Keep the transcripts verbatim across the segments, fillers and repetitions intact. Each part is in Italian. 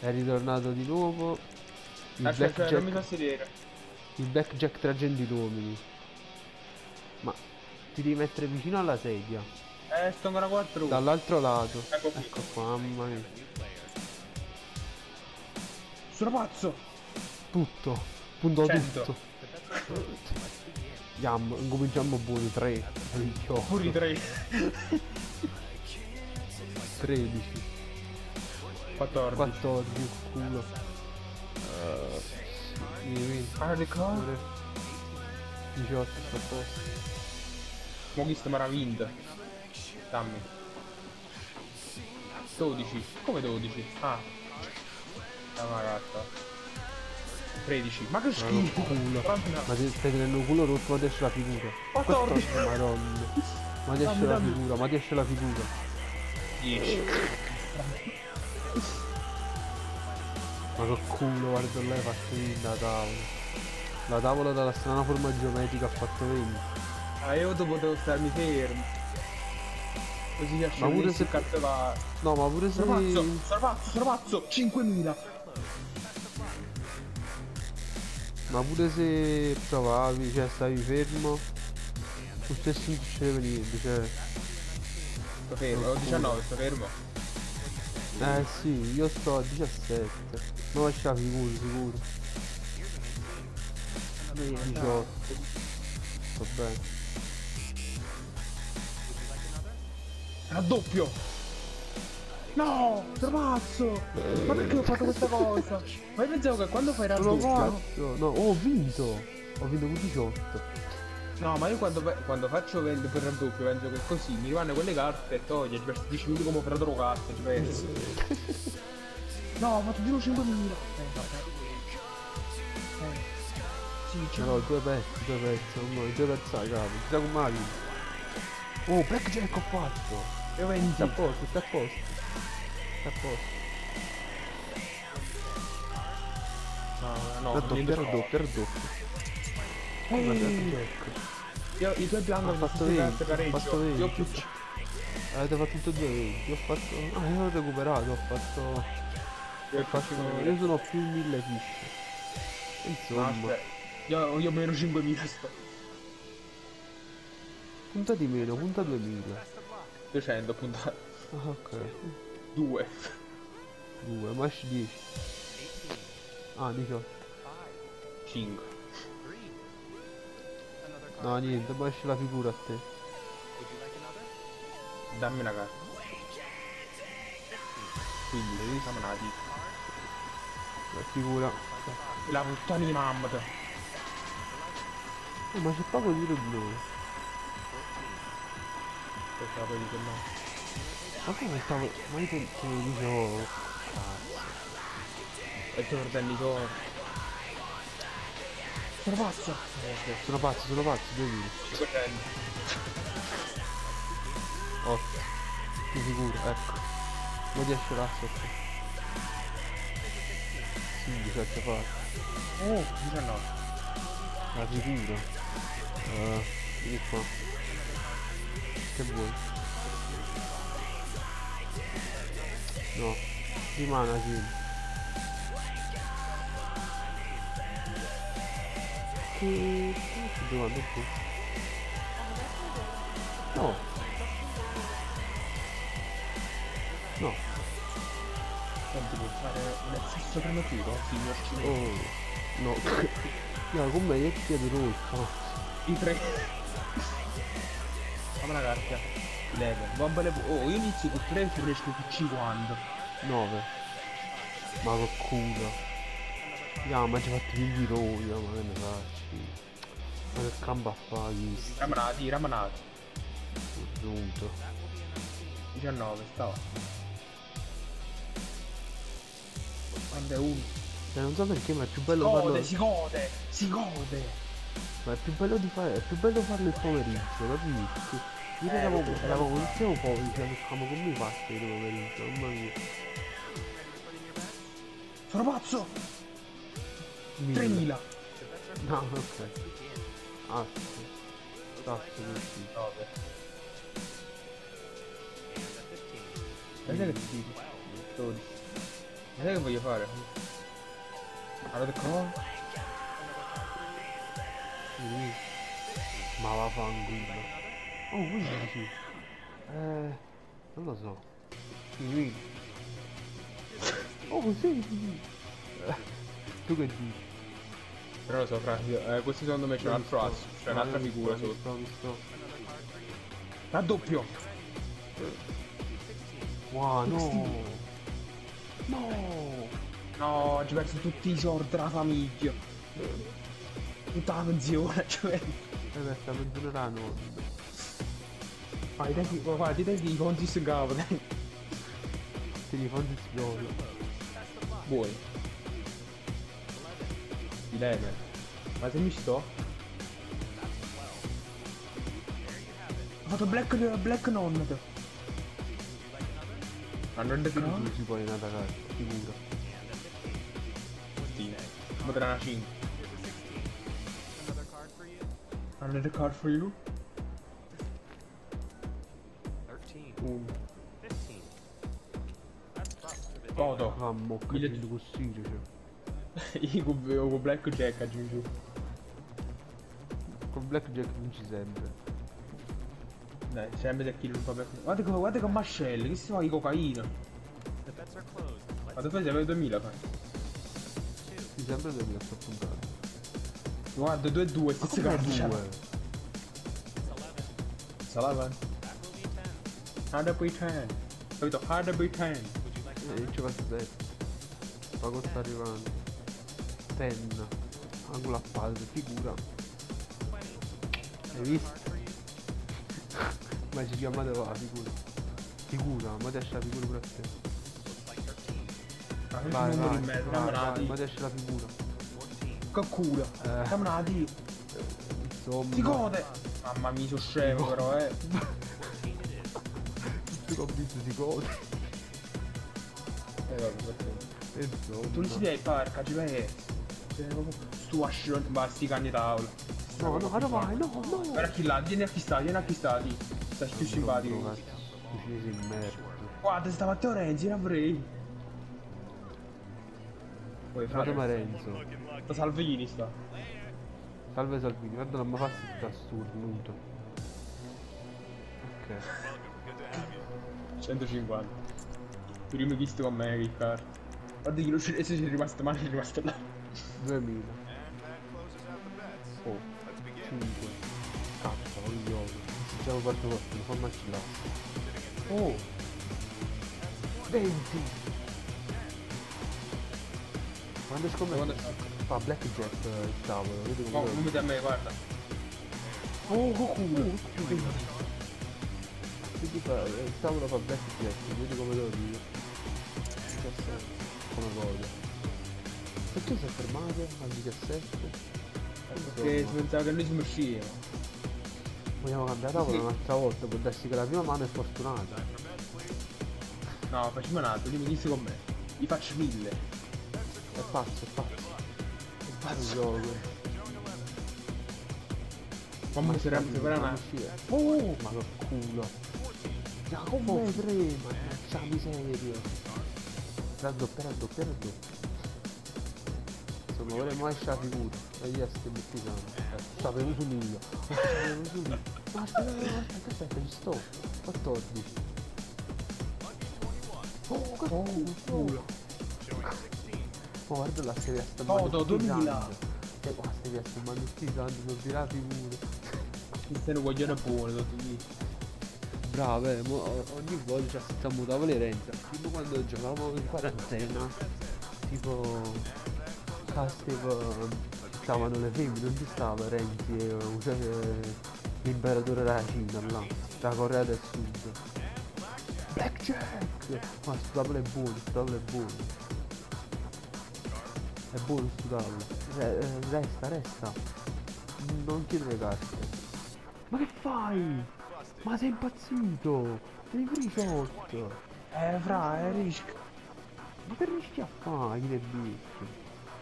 È ritornato di nuovo. Il Aspetta, aspetta, non mi blackjack. fa sedere. Il blackjack tra gentiluomini. Ma ti devi mettere vicino alla sedia. Eh, sto ancora quattro. Dall'altro lato. Ecco qui. Ecco qua, mamma mia. Sono pazzo. Tutto. Punto cento. tutto. Andiamo, incominciamo buoni. tre. Pure i tre. tredici. quattordici. quattordici. Culo. Uh, sì, Ah, che cosa? diciotto sta a posto. Mo' chi sta vinto. Dammi. dodici. Come dodici? Ah. È una carta. tredici. Ma che schifo. Culo. Ma ti stai tenendo un culo rotto, ma ti esce la figura. quattordici. Madonna. Ma ti esce la figura, ma ti esce la figura. dieci. Ma che culo, guarda lei ha fatto vinta la tavola. La tavola dalla strana forma geometrica ha fatto venti. Ah, io dopo potevo starmi fermo. Così a Ma pure se se... cazzo va. No, ma pure se... Sono pazzo, sono pazzo, sono pazzo, cinquemila. Ma pure se provavi, cioè stavi fermo, lo stesso non succedeva niente, cioè... Sto fermo, ho diciannove, sto fermo. Eh sì, io sto a diciassette. Non lascia figura, sicuro. diciotto. Va bene. Raddoppio! No! Sono pazzo! Ma perché ho fatto questa cosa? Ma io pensavo che quando fai Sono raddoppio... pazzo! No, oh, ho vinto! Ho vinto con diciotto. No, ma io quando, quando faccio vende per raddoppio penso che così mi rimanno quelle carte e toglie, ci perso dieci minuti come operatore carte, ci penso. No, ho fatto giro cinquemila! Eh, no, eh. Eh. Sì, c'è. No, due pezzi, due pezzi, ormai, due pezzi a capo, chissà come mai. Oh, blackjack ho fatto! Io venti. Sta a posto, sta a posto. Sta a posto. No, no, Raddoppio, raddoppio, raddoppio. Come blackjack? Io, i tuoi piani Ho hanno fatto venti, venti, ho fatto venti. Io più... Avete fatto tutti e due venti, io ho fatto... Ah, io ho recuperato, ho fatto... Io, Ho fatto... Io sono più mille fish. Insomma... No, io, io meno cinquemila sto. Punta di meno, punta duemila. duecento puntate. Ah, ok. due. due, ma esci dieci. Ah, diciotto. cinque. No, niente, ma esce la figura a te. Dammi una carta. Quindi, hai visto? Dammi una dita. La figura. La puttana di mamma. Oh, ma c'è poco tiro di noi. Questa la puoi dire no. Ma come stavo... Ma io te te lo dicevo... Cazzo. E i tuoi fratelli sono... Sono pazzo! Sono pazzo, sono pazzo, devi dire. cinquecento. otto. Ti sicuro, ecco. Ma ti esce l'asso a te. Sì, diciotto fa. Oh, diciannove. La figura. Uh, vieni qua. Che vuoi? No. Rimane così. Che... Che domanda qui? No. No. Senti, puoi fare un eccesso prematuro, signor Cino? Oh. No. No, con me io ti chiedo rosso. I tre. Fammi una carta. Leve. Bomba le... Oh, io inizio con tre e finisco con cinquanta. nove. Ma che culo. Ya, ma ci ha fatto figli noi, ma che ne facci? Ma che campo a fare questo? Ramanati, ramanati. Giunto. diciannove, stava. Quando è uno. Cioè, non so perché, ma è più bello Si farlo... gode, si gode, si gode. Ma è più bello di fare... È più bello farlo il pomeriggio, capisci? Io Eh, eravamo... perché Eravamo poi- iniziamo poi, cioè, facciamo come fatti il pomeriggio, mamma mia. Sono pazzo! Mille. tremila. No, ok. Ah, sì. Tasto così. nove. Vedete che ti dico? dodici. Sai che voglio fare? Allora call? Sì. Ma vaffanculo. Oh, quindici. Eh, non lo so. Sì. Oh, sì. Eh, tu che dici? Però lo so, fra, eh, questo secondo me c'è un altro asso, c'è un'altra figura sotto. sotto. Mi sto, Raddoppio! Wow, no! No! No, oggi ho perso tutti i soldi della famiglia. Tutta la pensione, cioè. E per sta mezz'ora la nonna. Ah, i tempi, guarda, ti tempi i conti in capo, dai. Ti li fanno schiolo. Buoni. Eleven. Ma se mi sto? Ho fatto black, black nonned. Ma non è Non si può in attaccare, figura. Ma tra una cinque. Another card for you? Uno. Foto. Ah, mocca, Mille- di così, cioè. Io con, con Blackjack aggiungo. Con Blackjack non ci sempre. Dai, sempre se chi non fa per... Guarda che, guarda che mascelle, che si fa di cocaina. Ma tu fai sempre duemila fai. Sì, sempre duemila sto puntando. Guarda, due e due, Ma stesse come carte. due? Salavan. Hard up ten. Capito? Hard up ten. Eh, io ci faccio sette. Ma cosa sta arrivando? Penna. Angolo a palle, figura. Hai visto? Ma ci chiamate va, figura. Figura, ma ti esce la figura pure a te. Ah, Vai, numero vai, in mezzo, vai, dammi una vai, D. ma ti esce la figura. Che culo. Eh. Dammi una D. Insomma. Si gode. Mamma mia, sono scemo però, eh. Tu che ho visto si gode. Eh, vabbè, perfetto. E insomma. Tu non si deve fare, ci vai. Stu ascione, basti canne tavola. No, no, no, vai, no, no. Guarda chi là, vieni a chi sta, vieni a chi sta, ti. Stai più simpatico. Tu cinesi in merda. Guarda, stava Matteo Renzi, non avrei. Poi Frate frate, Marenzo. sta Salvini sta. Salve Salvini, guarda non mi fa sta sturnuto. Ok. centocinquanta. Primo visto con me, Riccardo. Guarda che lo cinese ci è rimasto male, è rimasto là. duemila. Oh. cinque. Cazzo, coglione. Si già quattro volte, mi fa macellare. Oh. venti. Quando scommetto? Quando- Fa blackjack eh, il tavolo, vedi Oh, come non mi dà a me, guarda. Oh, che culo! Quindi fa, il tavolo fa blackjack, vedi come lo dico. diciassette, come voglio. Perché si è fermato al diciassette? Perché si pensava che noi siamo usciti. Vogliamo cambiare tavola Sì. un'altra volta, può darsi che la prima mano è fortunata. No, facciamo un altro, primo visto con me. Gli faccio mille. È pazzo, è pazzo. È pazzo gioco. Come si rende per una... Oh, ma che culo. Ma come prima? Mannaggia miseria. Raddoppia, raddoppia, raddoppia. Insomma, vorremmo esce la figura. E gli che metti sanno. Sta venuto nulla. Sta venuto nulla. Ma aspetta, aspetta, aspetta, ci sto. quattordici. Oh, che culo. Oh, guarda la serie sta Foto, duemila. E qua stai sto manustizzando, non ti la figura. Mi stai un coglione buono, tutti. Bravo, eh, mo- ogni volta ci stiamo tavole Renza. Tipo quando giocavamo in quarantena, tipo Casteve stavano le femmine, non ci stava Renzi e uh, l'imperatore della Cina là, la Corea del Sud. Blackjack! Ma sto tavolo è buono, sto tavolo è buono. È buono sto tavolo. Re- eh, resta, resta. Non chiedere carte. Ma che fai? Ma sei impazzito? Sei pure i shot. Eh, fra, è rischio. Ma che rischi a fare che bici?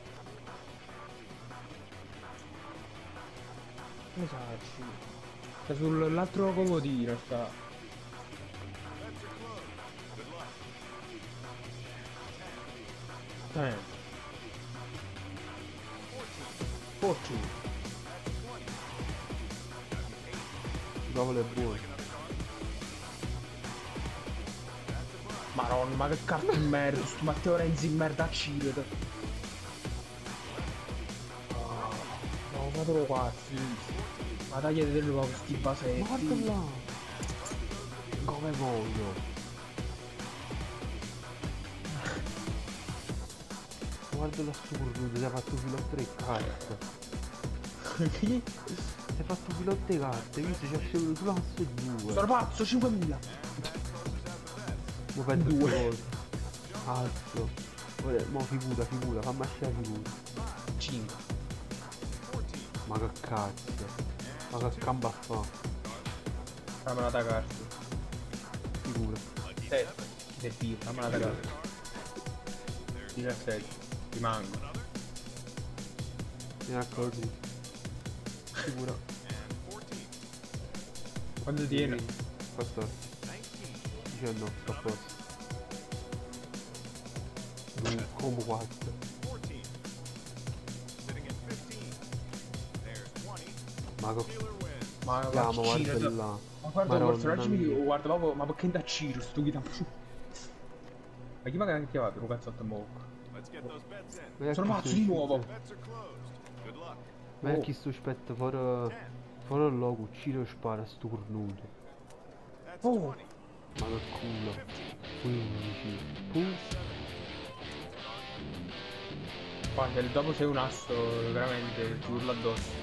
Esatto. Sta sull'altro comodino, sta. Damn. Fortune. Cavolo è buono. Madonna, ma che carta di merda, sto Matteo Renzi in merda a Ciret. No, ma te qua, sì. Ma tagliate del nuovo questi basetti. Guarda là. Come voglio. Guarda l'assurdo, ti ha fatto filotto e carte. Chi? Si è fatto filotto e carte, visto c'è sceso sulla massa e due. Sono pazzo, cinquemila. Mo penso Due. due volte. Alzo. Ora, mo figura, figura, fammi lasciare figura. cinque. Ma che cazzo. Ma che camba fa. Fammela da carta. Figura. sette. Del Pio, fammela da carta. diciassette. Rimango. Vieni così. Figura. Quando tiene? quattordici. diciannove, sto a posto. due, come quattro. Ma che... Ma Andiamo, guarda guarda là. Ma guarda, Madonna questo personaggio mi mia. dico, guarda proprio, ma perché da Ciro, sto guidando? Ma chi magari ha chiamato un cazzotto a mocco? Ma Sono chi pazzo sto- di nuovo! Ma Oh. chi sto aspetta fuori... Fuori il logo, Ciro spara sto cornuto. Oh! Ma che culo. quindici. Pum. Guarda, il dopo sei un asso, veramente, ti urlo addosso.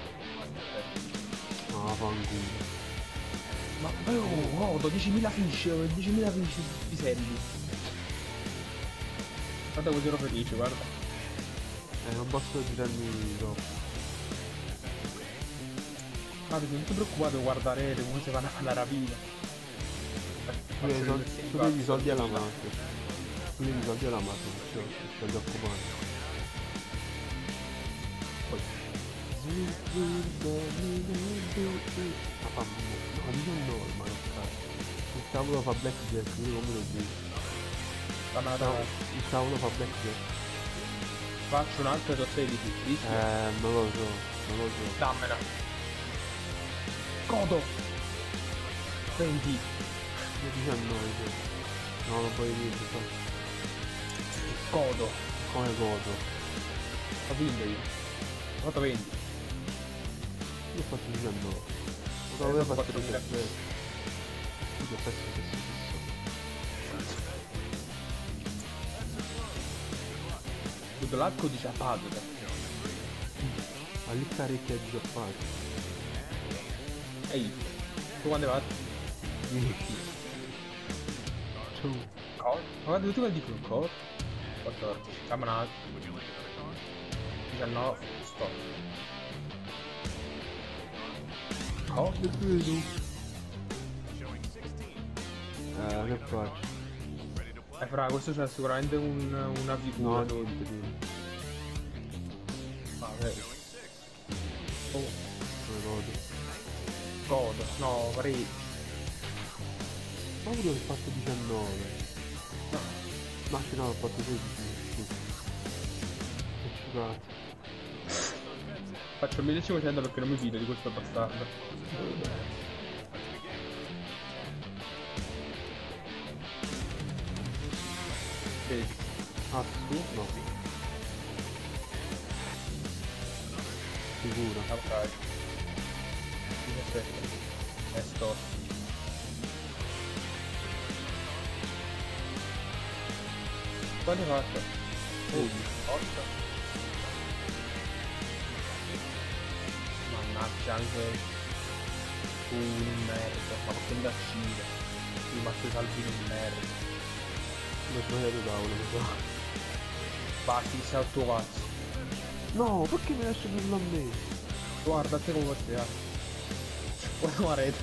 Ah, fanculo. Ma oh, godo, diecimila fish, diecimila fish piselli. Guarda così ero felice, guarda. Eh, non posso girarmi troppo. Guarda, non ti preoccupare, guardarete come si vanno a fare la rapina. Tu hai soldi, tu devi soldi alla mafia. Tu devi soldi alla mafia, cioè, c'è gli occupati. Ma fa... No, diciannove, ma che cazzo. Il tavolo fa blackjack, io come lo dico. Fanno Il la tavolo- il tavolo fa blackjack. Faccio un altro da sedici, visto? Eh, non lo so, non lo so. Dammela. Godo! venti. Io diciannove, sì. No, non puoi niente, fa. Godo. Come godo. Ho vinto io. Ho fatto venti. Io ho fatto diciannove. Eh, Non avevo ho fatto fatto diciassette. Io ho fatto diciassette. Tutto l'arco dice a Padova. Ma lì carecchia di giocare. Ehi, tu quando hai fatto? dieci. Ciao. Col? Ma guarda tutti quanti dicono col? quattordici, siamo un altro. diciannove, stop. Col? Che vedo? Eh, che faccio? Eh fra, questo c'è sicuramente un, una figura. No, niente, niente. Vabbè. Oh, Come godo. godo. No, vorrei... Ma pure ho fatto diciannove. No. Ma sì, no, ho fatto sedici. Scusa. Che scioccato. Faccio millecinquecento perché non mi fido di questo bastardo. Vedi. Ah, su? No. Sicuro. Ok. diciassette. E sto. Quanto hai fatto? undici. otto. Mannaggia anche tu in merda, ma perché da Cile? Ti Matteo Salvini in merda. Mi ho sbagliato tavolo, mi sa. Basti, sei al tuo cazzo. No, perché mi lasci per a me? Guarda te come sei. Guarda la rete.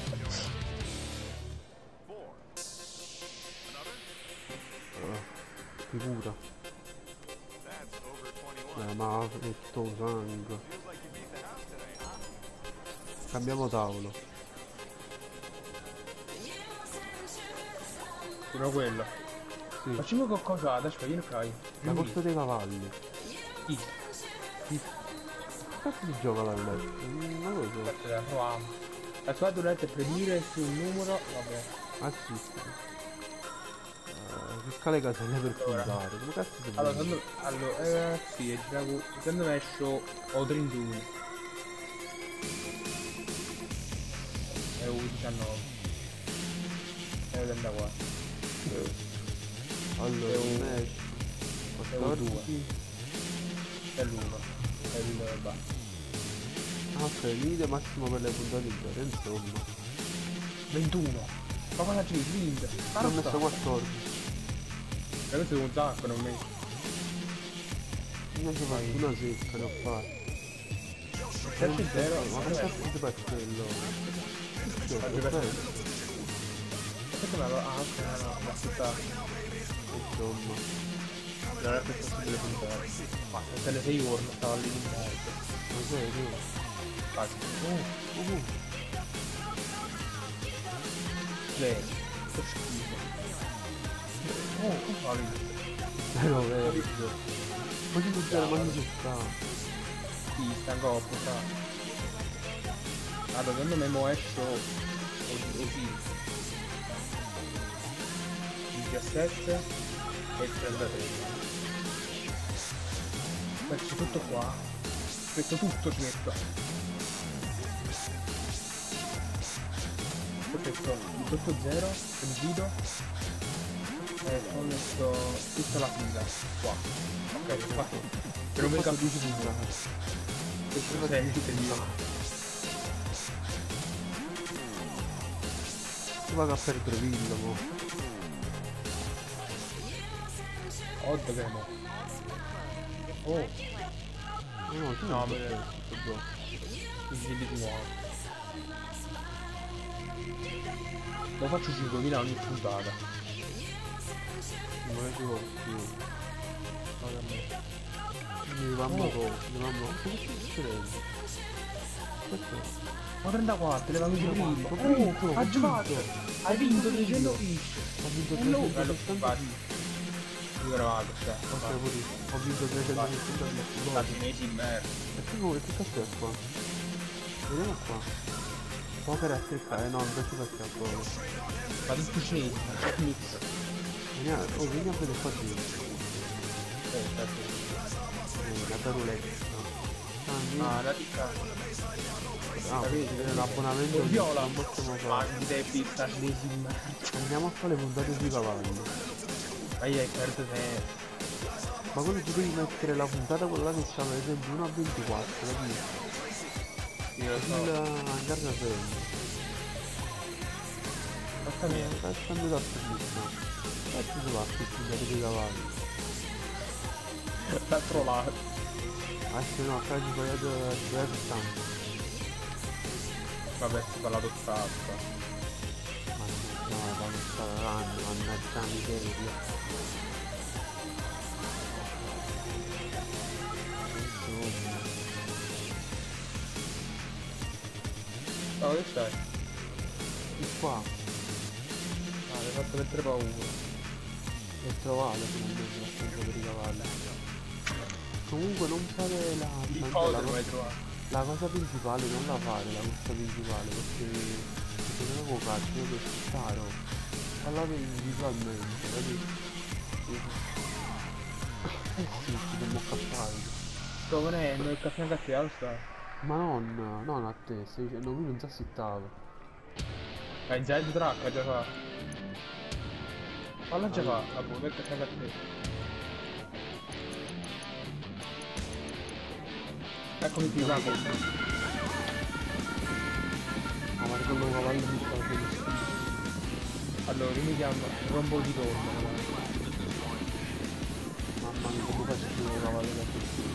Ah, figura. Eh, ma ha detto sangue. Cambiamo tavolo. Fino a quello. Sì. Facciamo qualcosa, adesso vieni qua. La corsa dei cavalli. Sì. Sì. Cazzo si gioca là letto? Non lo so. Aspetta, proviamo. La tua durata è predire sul numero, vabbè. Ah sì, sì. Uh, che le caselle per puntare? Come cazzo si fa? Allora, secondo, allora, eh, sì, è girato, secondo me esco o trentuno. E o diciannove. E o trentaquattro. Allora, un- un esce. è un quattordici. E l'uno. E il basta. Ah, ok, limite massimo per le puntate interne, insomma. ventuno. Ma cosa ci vinte? Ho messo quattordici. E questo è un sacco, non mi... Invece faccio una secca, ne ho fatto. sette zero. Ma che cazzo di pastello? Che Fagli è per- questo? Aspetta, ma... Ah, ok, no, no, ma tutta... Insomma. Non è più possibile puntare. Ma se le sei ore non stava lì in mezzo. Ma serio? Quasi. Uh, uh. Lei. Che schifo. Oh, come fa lì? Però vero. Ma ti puntare quando si sta? Sì, sta coppa, fra. Allora, secondo me mo esce o... o sì. diciassette e trentatré. Metto tutto qua. Metto tutto, ci metto. Perfetto, diciotto zero, divido e poi metto tutta la fila qua. Ok, fatto. Per non mi capisci nulla. Questo è il Si va a perdere villa, mo. Oddio che mo. Oh, No, tu no, non ma sei il video di nuovo. Lo faccio cinquemila ogni puntata. Non ne devo più. Guarda a me. Mi mamma Oh. co, mi mamma. Ma che sta succedendo? Aspetta. Ma trentaquattro, le vanno di prima. Ho vinto, ho Ha giocato! vinto. Hai vinto trecento fish! Ho vinto E lui- trecentosettanta. Io eravamo, cioè. Ok, pure io. Ho vinto trecentosettanta. Stati mesi in merda. E che vuoi? Che cazzo è qua? Vediamo qua. Poker a cercare, no, invece facciamo poco. Ma tutti cinesi. Mix. Veniamo, oh, vieni a vedere qua dentro. Eh, certo. Eh, la roulette. Ah, niente. Ah, la ticca. Ah, vedi? l'abbonamento Il viola. non possiamo Ma fare. di te pizza cinesi in merda. Andiamo a fare le puntate sui cavalli. Ma io hai perso te. Ma quello tu devi mettere la puntata quella che c'ha per esempio uno a ventiquattro, capito? Io lo Il so. Gardafello. Basta mia. Sta andando da bellissimo. Cazzo si va a puntate sui cavalli. L'altro lato. Ah se no, qua ci fai a tanto. Vabbè, si fa la toccata. Ma no, ma non staranno, mannaggia miseria. Insomma. Ma dove stai? E qua Ah, mi hai fatto mettere paura. è trovato finalmente la stanza per i cavalli. Comunque non fare la, Il la, coso la, lo hai trovato. la cosa principale, non la fare la cosa principale perché se non avevo cazzo io per stare parlare individualmente, capito? Eh sì, ci dobbiamo cappare. Sto venendo il caffè cattivo sta. Ma non, non a te, stai dicendo lui non si assettava. Hai già il track, già fa. Falla già fa, la può il caffè cattivo. Eccomi qui, bravo. Ma guarda quello cavallo mi sta benissimo. Allora, io mi chiamo Rombo di Torno. Mamma mia, come faccio il cavallo da questo?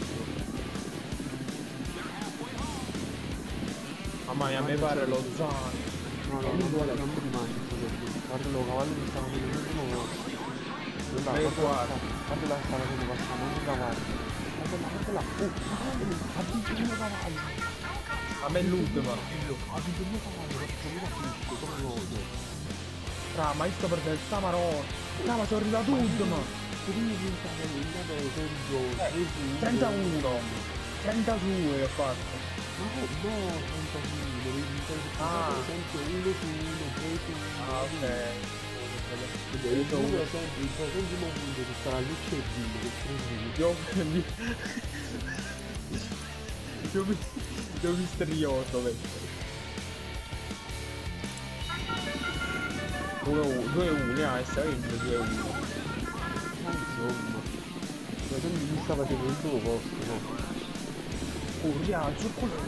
Mamma mia, a me pare lo zano. No, no, non vuole, non mi rimane questo. Guarda lo cavallo mi stava venendo l'ultimo posto. Là, Vai guarda qua. là, guarda là, stava venendo passando un cavallo. Guarda là, guarda là. Oh, ha vinto il mio cavallo. A me l'ultimo. Ha vinto il mio cavallo, perché non ha finito, come lo odio. Tra, ma io sto per del Samarone. No, ma sono arrivato ultimo. trentuno. trentadue ho fatto. No, no, trentadue, devi Ah. per esempio uno su uno, tre su uno. Ah, ok. Devi prendere sempre il primo punto che sarà luce e vino, che prendi. Io... Io mi... Io misterioso, vedi. due uno, ah, sta vinto due uno. Ma insomma, per esempio mi stava facendo il tuo posto, no? Oh, rialzo il culo.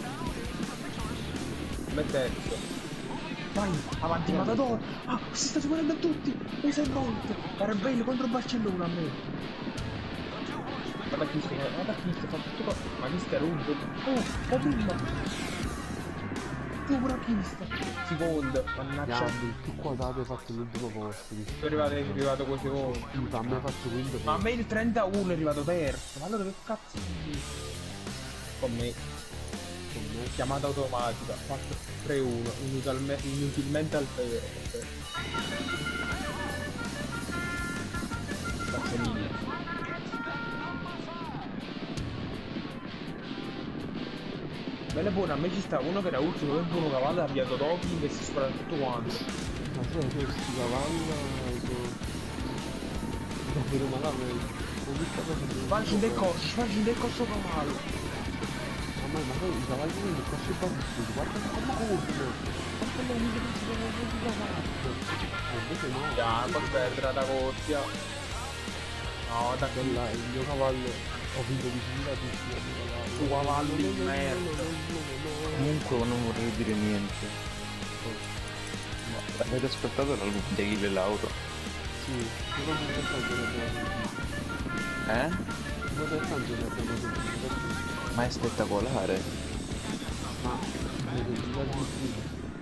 Come terzo. Vai, avanti Matador. Ah, si sta superando a tutti. E sei volte. Era bello contro Barcellona a me. Guarda chi sta, guarda chi sta, fa tutto qua. Ma chi sta lungo? Oh, la prima. Tu pure chi sta? Secondo, mannaggia. Gambi, tu quadrato hai fatto l'ultimo posto. Sono arrivato, è arrivato così secondo. Puta, a me hai fatto quinto. Ma a me il trentuno è arrivato terzo. Ma allora che cazzo di... Con me. Con me. Chiamata automatica. Fatto tre uno. Inutalme... Inutilmente al vero. Grazie mille. Bella buona, a me ci sta uno che era ultimo, per buono cavallo, ha avviato Tokyo e si spara tutto quanto. Ma sai, questi cavalli... Davvero malamente. Facci del corso, facci del corso cavallo. Ma ma poi i cavalli del corso e bambini, guarda come corrono. Guarda le amiche che si sono venuti cavallo. Ah, invece no. Già, poi perdere da corsia. No, da qui. Là, il mio cavallo, ho vinto di fila tutti. Su cavallo di merda. Comunque non vorrei dire niente. Ma avete ascoltato l'album di Achille Lauro? Sì, io non so tanto che abbiamo sentito. Eh? Non so tanto che abbiamo sentito. Ma è spettacolare. Ma vedo di là di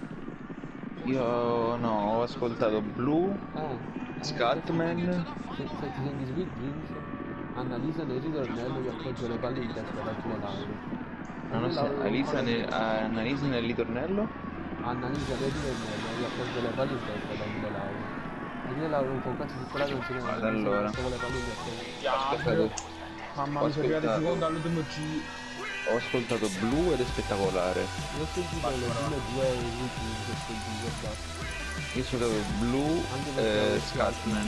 Io no, ho ascoltato Blue, Eh, Scatman. se, se ti senti Sweet Dreams, Annalisa nel ritornello gli appoggia le palle in testa da Achille Lauro. Non lo so, Alisa nel, Annalisa nel ritornello? Annalisa nel ritornello gli appoggia le palle in testa da Achille Lauro. Achille Lauro un po' cazzo di quella canzone ma Guarda, allora. con le palle in testa. Chiaro. Aspettate. Mamma Ho mi sono arrivato ascoltato. secondo all'ultimo giro. Ho ascoltato Blue ed è spettacolare. Io ho sentito le prime due ultime che ho sentito e basta. Io ho ascoltato Blue e Scatman.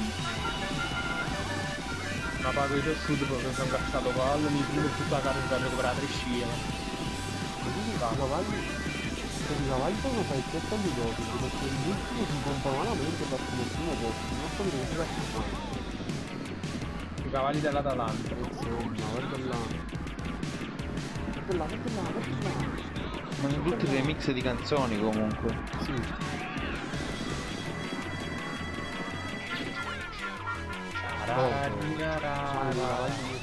Una paga di tessuto proprio sono incazzato palle, mi prendo tutta la carne per recuperare tre scie. Ma tu i cavalli, per i cavalli sono fai tre anni dopo, perché l'ultimo si compra malamente per il primo posto, non so che si fa. I cavalli dell'Atalanta. Insomma, guarda là. Guarda là, guarda là, guarda là. Ma sono tutti remix di canzoni comunque. Sì. Ra, ra, ra, ra, ra.